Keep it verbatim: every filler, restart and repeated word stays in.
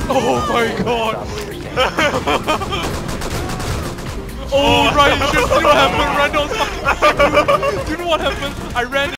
Oh my god! Oh, Ryan, you should see what happened. Randall's fucking. Do you know what happened? I ran.